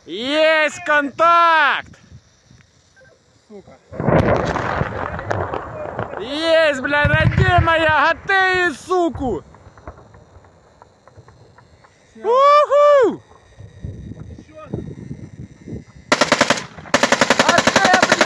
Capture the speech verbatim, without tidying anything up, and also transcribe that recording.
Есть контакт! Сука. Есть, бля, родимая, готи, суку!